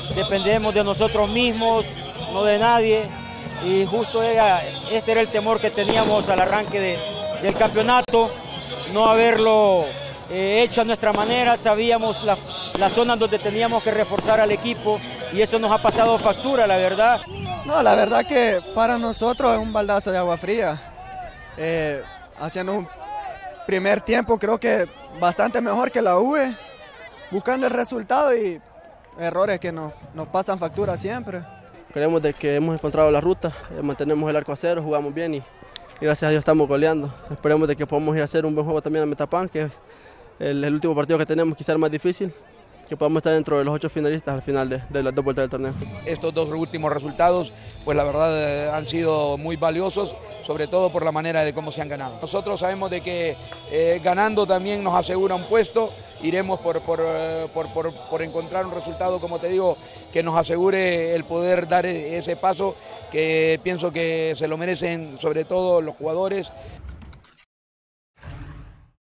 dependemos de nosotros mismos, no de nadie, y justo este era el temor que teníamos al arranque del campeonato, no haberlo hecho a nuestra manera. Sabíamos las zonas donde teníamos que reforzar al equipo y eso nos ha pasado factura, la verdad. No, la verdad que para nosotros es un baldazo de agua fría. Haciendo un primer tiempo creo que bastante mejor que la UE, buscando el resultado y errores que nos pasan factura siempre. Creemos de que hemos encontrado la ruta, mantenemos el arco a cero, jugamos bien y gracias a Dios estamos goleando. Esperemos de que podamos ir a hacer un buen juego también a Metapán, que es el último partido que tenemos, quizás el más difícil, que podamos estar dentro de los 8 finalistas al final de las 2 vueltas del torneo. Estos 2 últimos resultados, pues la verdad han sido muy valiosos, sobre todo por la manera de cómo se han ganado. Nosotros sabemos de que ganando también nos asegura un puesto, iremos por encontrar un resultado, como te digo, que nos asegure el poder dar ese paso que pienso que se lo merecen sobre todo los jugadores.